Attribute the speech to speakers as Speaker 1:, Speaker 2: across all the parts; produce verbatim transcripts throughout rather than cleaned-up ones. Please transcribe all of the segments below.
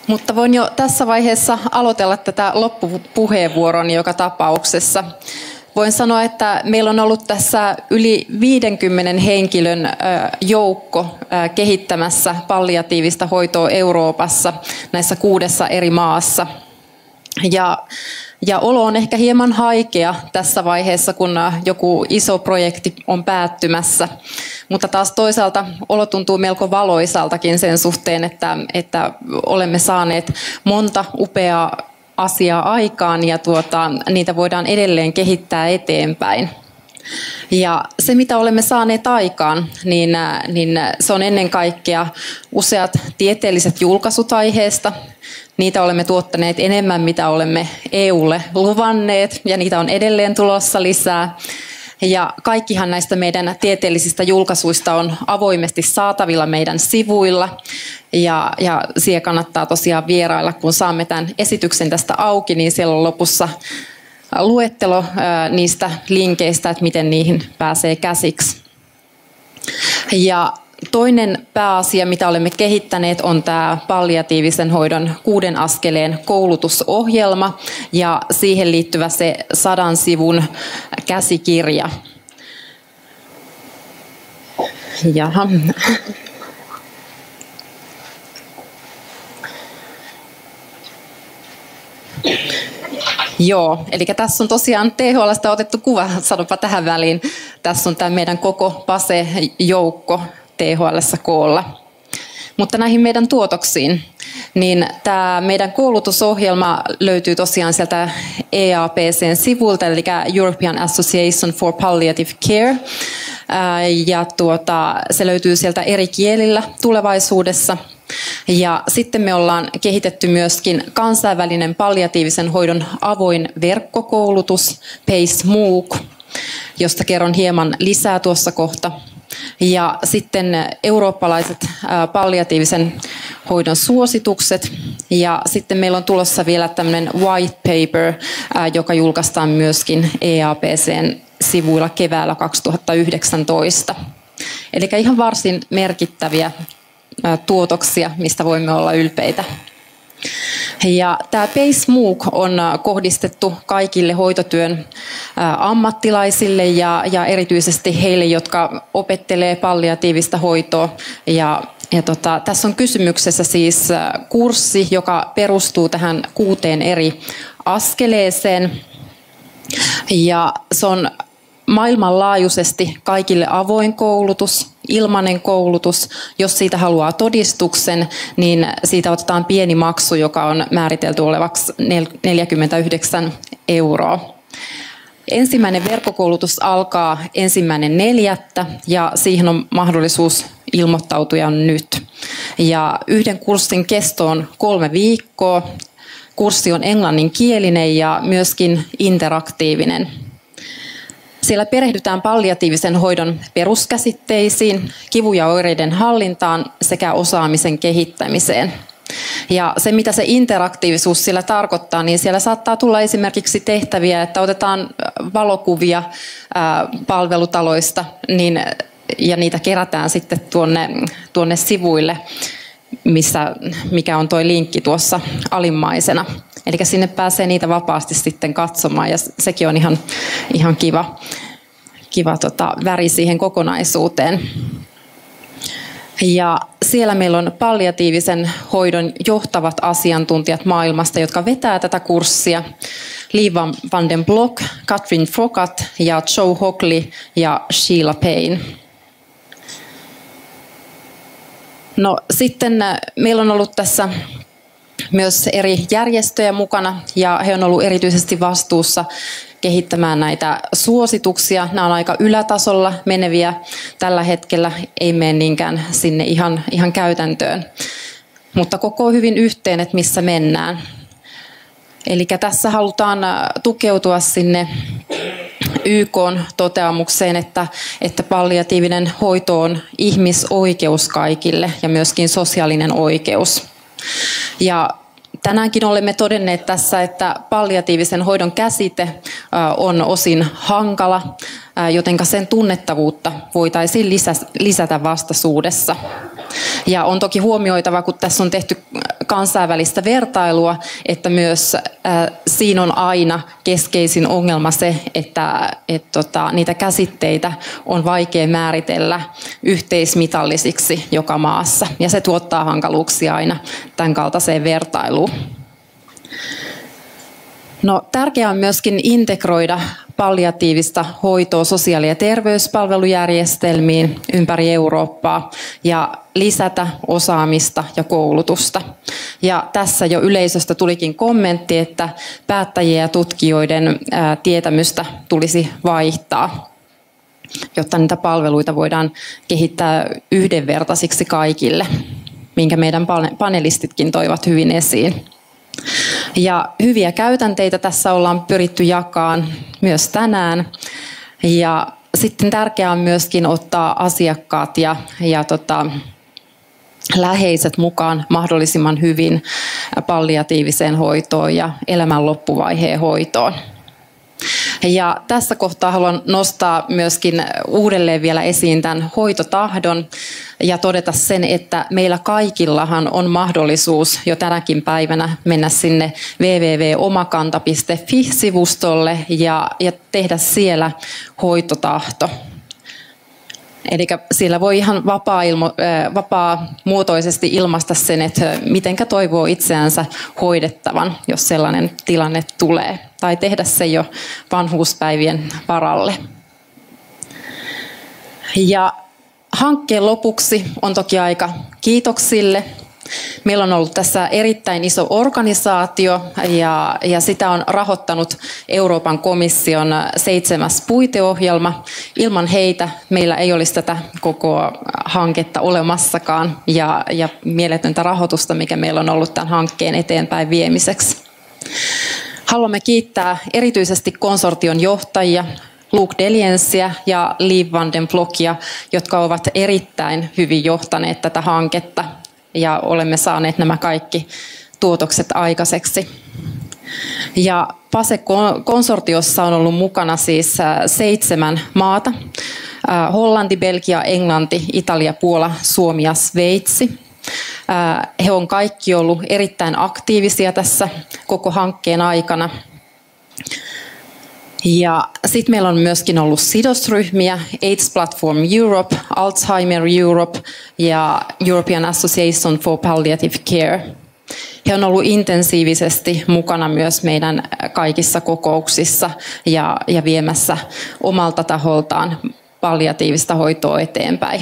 Speaker 1: Mutta voin jo tässä vaiheessa aloitella tätä loppupuheenvuoroni joka tapauksessa. Voin sanoa, että meillä on ollut tässä yli viidenkymmenen henkilön joukko kehittämässä palliatiivista hoitoa Euroopassa näissä kuudessa eri maassa. Ja, ja olo on ehkä hieman haikea tässä vaiheessa, kun joku iso projekti on päättymässä. Mutta taas toisaalta olo tuntuu melko valoisaltakin sen suhteen, että, että olemme saaneet monta upeaa asiaa aikaan ja tuota, niitä voidaan edelleen kehittää eteenpäin. Ja se, mitä olemme saaneet aikaan, niin, niin se on ennen kaikkea useat tieteelliset julkaisut aiheesta. Niitä olemme tuottaneet enemmän, mitä olemme E U:lle luvanneet, ja niitä on edelleen tulossa lisää. Ja kaikkihan näistä meidän tieteellisistä julkaisuista on avoimesti saatavilla meidän sivuilla. Ja, ja siellä kannattaa tosiaan vierailla, kun saamme tämän esityksen tästä auki, niin siellä on lopussa luettelo ää, niistä linkeistä, että miten niihin pääsee käsiksi. Ja toinen pääasia, mitä olemme kehittäneet, on tämä palliatiivisen hoidon kuuden askeleen koulutusohjelma ja siihen liittyvä se sadan sivun käsikirja. Jaha. Joo, eli tässä on tosiaan T H L:stä otettu kuva, sanonpa tähän väliin. Tässä on tämä meidän koko PASE-joukko T H L:ssä koolla. Mutta näihin meidän tuotoksiin, niin tämä meidän koulutusohjelma löytyy tosiaan sieltä E A P C:n sivulta, eli European Association for Palliative Care. Ja tuota, se löytyy sieltä eri kielillä tulevaisuudessa. Ja sitten me ollaan kehitetty myöskin kansainvälinen palliatiivisen hoidon avoin verkkokoulutus, PACE MOOC, josta kerron hieman lisää tuossa kohta. Ja sitten eurooppalaiset palliatiivisen hoidon suositukset. Ja sitten meillä on tulossa vielä tämmöinen white paper, joka julkaistaan myöskin E A P C:n sivuilla keväällä kaksituhattayhdeksäntoista. Eli ihan varsin merkittäviä tuotoksia, mistä voimme olla ylpeitä. Ja tämä PACE MOOC on kohdistettu kaikille hoitotyön ammattilaisille ja, ja erityisesti heille, jotka opettelee palliatiivista hoitoa. Ja, ja tota, tässä on kysymyksessä siis kurssi, joka perustuu tähän kuuteen eri askeleeseen. Ja se on maailmanlaajuisesti kaikille avoin koulutus, ilmainen koulutus. Jos siitä haluaa todistuksen, niin siitä otetaan pieni maksu, joka on määritelty olevaksi neljäkymmentäyhdeksän euroa. Ensimmäinen verkkokoulutus alkaa ensimmäinen neljättä ja siihen on mahdollisuus ilmoittautua nyt. Ja yhden kurssin kesto on kolme viikkoa. Kurssi on englanninkielinen ja myöskin interaktiivinen. Siellä perehdytään palliatiivisen hoidon peruskäsitteisiin, kivu- ja oireiden hallintaan sekä osaamisen kehittämiseen. Ja se, mitä se interaktiivisuus siellä tarkoittaa, niin siellä saattaa tulla esimerkiksi tehtäviä, että otetaan valokuvia ää, palvelutaloista niin, ja niitä kerätään sitten tuonne, tuonne sivuille, missä, mikä on tuo linkki tuossa alimmaisena. Eli sinne pääsee niitä vapaasti sitten katsomaan ja sekin on ihan, ihan kiva, kiva tota, väri siihen kokonaisuuteen. Ja siellä meillä on palliatiivisen hoidon johtavat asiantuntijat maailmasta, jotka vetää tätä kurssia. Liv van den Block, Katrin Fokat ja Joe Hockley ja Sheila Payne. No sitten meillä on ollut tässä myös eri järjestöjä mukana ja he on ollut erityisesti vastuussa kehittämään näitä suosituksia. Nämä on aika ylätasolla meneviä tällä hetkellä, ei mene niinkään sinne ihan, ihan käytäntöön. Mutta koko hyvin yhteen, että missä mennään. Eli tässä halutaan tukeutua sinne Y K:n toteamukseen, että, että palliatiivinen hoito on ihmisoikeus kaikille ja myöskin sosiaalinen oikeus. Ja tänäänkin olemme todenneet tässä, että palliatiivisen hoidon käsite on osin hankala, jotenka sen tunnettavuutta voitaisiin lisätä vastaisuudessa. Ja on toki huomioitava, kun tässä on tehty kansainvälistä vertailua, että myös äh, siinä on aina keskeisin ongelma se, että et, tota, niitä käsitteitä on vaikea määritellä yhteismitallisiksi joka maassa. Ja se tuottaa hankaluuksia aina tämän kaltaiseen vertailuun. No, tärkeää on myöskin integroida palliatiivista hoitoa sosiaali- ja terveyspalvelujärjestelmiin ympäri Eurooppaa ja lisätä osaamista ja koulutusta. Ja tässä jo yleisöstä tulikin kommentti, että päättäjien ja tutkijoiden ää, tietämystä tulisi vaihtaa, jotta niitä palveluita voidaan kehittää yhdenvertaisiksi kaikille, minkä meidän panelistitkin toivat hyvin esiin. Ja hyviä käytänteitä tässä ollaan pyritty jakamaan myös tänään. Ja sitten tärkeää on myöskin ottaa asiakkaat ja, ja tota, läheiset mukaan mahdollisimman hyvin palliatiiviseen hoitoon ja elämän loppuvaiheen hoitoon. Ja tässä kohtaa haluan nostaa myöskin uudelleen vielä esiin tämän hoitotahdon ja todeta sen, että meillä kaikillahan on mahdollisuus jo tänäkin päivänä mennä sinne double-u double-u double piste omakanta piste fi-sivustolle ja, ja tehdä siellä hoitotahto. Eli siellä voi ihan vapaa-muotoisesti ilmaista sen, että mitenkä toivoo itseänsä hoidettavan, jos sellainen tilanne tulee. Tai tehdä se jo vanhuuspäivien varalle. Ja hankkeen lopuksi on toki aika kiitoksille. Meillä on ollut tässä erittäin iso organisaatio ja, ja sitä on rahoittanut Euroopan komission seitsemäs puiteohjelma. Ilman heitä meillä ei olisi tätä koko hanketta olemassakaan ja, ja mieletöntä rahoitusta, mikä meillä on ollut tämän hankkeen eteenpäin viemiseksi. Haluamme kiittää erityisesti konsortion johtajia, Luke Deliensiä ja Liv van den Blockia, jotka ovat erittäin hyvin johtaneet tätä hanketta. Ja olemme saaneet nämä kaikki tuotokset aikaiseksi. Ja PASE-konsortiossa on ollut mukana siis seitsemän maata. Hollanti, Belgia, Englanti, Italia, Puola, Suomi ja Sveitsi. He on kaikki ollut erittäin aktiivisia tässä koko hankkeen aikana. Ja sitten meillä on myöskin ollut sidosryhmiä, AIDS Platform Europe, Alzheimer Europe ja European Association for Palliative Care. He on ollut intensiivisesti mukana myös meidän kaikissa kokouksissa ja, ja viemässä omalta taholtaan palliatiivista hoitoa eteenpäin.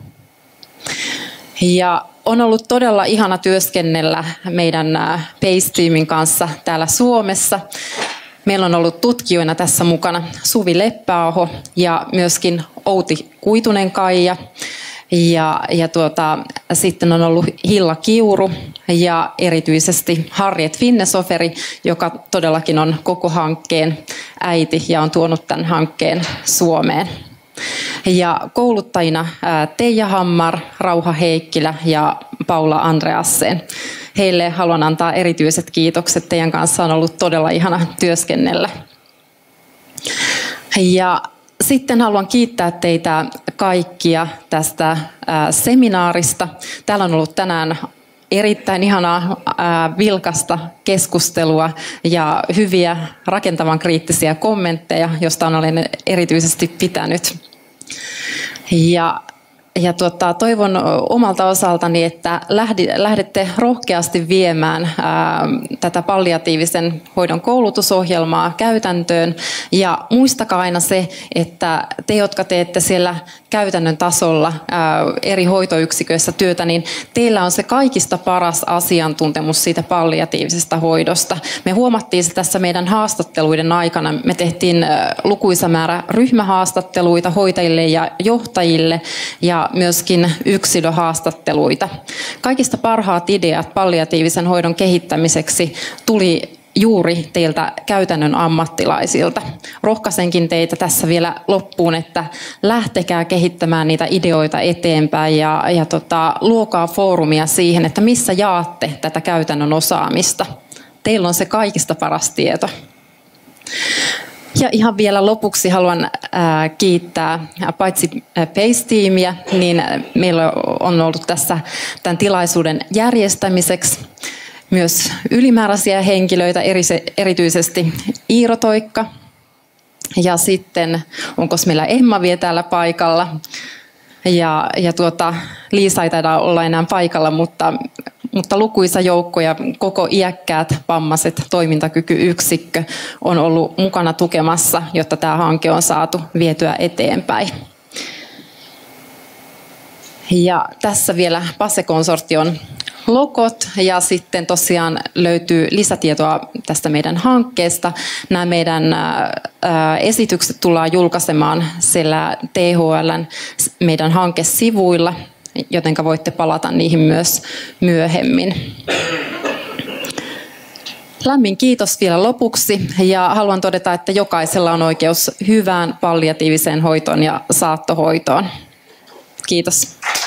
Speaker 1: Ja on ollut todella ihana työskennellä meidän PACE-tiimin kanssa täällä Suomessa. Meillä on ollut tutkijoina tässä mukana Suvi Leppäaho ja myöskin Outi Kuitunen-Kaija. Ja, ja tuota, sitten on ollut Hilla Kiuru ja erityisesti Harriet Finnesoferi, joka todellakin on koko hankkeen äiti ja on tuonut tämän hankkeen Suomeen. Ja kouluttajina Teija Hammar, Rauha Heikkilä ja Paula Andreasen. Heille haluan antaa erityiset kiitokset. Teidän kanssa on ollut todella ihana työskennellä. Ja sitten haluan kiittää teitä kaikkia tästä seminaarista. Täällä on ollut tänään erittäin ihanaa vilkasta keskustelua ja hyviä rakentavan kriittisiä kommentteja, joista olen erityisesti pitänyt. Ja Ja tuota, toivon omalta osaltani, että lähdette rohkeasti viemään ää, tätä palliatiivisen hoidon koulutusohjelmaa käytäntöön. Ja muistakaa aina se, että te, jotka teette siellä käytännön tasolla ää, eri hoitoyksiköissä työtä, niin teillä on se kaikista paras asiantuntemus siitä palliatiivisesta hoidosta. Me huomattiin se tässä meidän haastatteluiden aikana. Me tehtiin ää, lukuisa määrä ryhmähaastatteluita hoitajille ja johtajille ja myöskin yksilöhaastatteluita. Kaikista parhaat ideat palliatiivisen hoidon kehittämiseksi tuli juuri teiltä käytännön ammattilaisilta. Rohkaisenkin teitä tässä vielä loppuun, että lähtekää kehittämään niitä ideoita eteenpäin ja, ja tota, luokaa foorumia siihen, että missä jaatte tätä käytännön osaamista. Teillä on se kaikista paras tieto. Ja ihan vielä lopuksi haluan ää, kiittää paitsi PACE-tiimiä, niin meillä on ollut tässä tämän tilaisuuden järjestämiseksi myös ylimääräisiä henkilöitä, erityisesti Iiro Toikka. Ja sitten, onko meillä Emma vielä täällä paikalla? Ja, ja tuota, Liisa ei taida olla enää paikalla, mutta, mutta lukuisa joukko ja koko iäkkäät vammaiset toimintakykyyksikkö on ollut mukana tukemassa, jotta tämä hanke on saatu vietyä eteenpäin. Ja tässä vielä PACE-konsortion logot ja sitten tosiaan löytyy lisätietoa tästä meidän hankkeesta. Nämä meidän esitykset tullaan julkaisemaan siellä T H L:n meidän hankesivuilla, joten voitte palata niihin myös myöhemmin. Lämmin kiitos vielä lopuksi ja haluan todeta, että jokaisella on oikeus hyvään palliatiiviseen hoitoon ja saattohoitoon. Kiitos.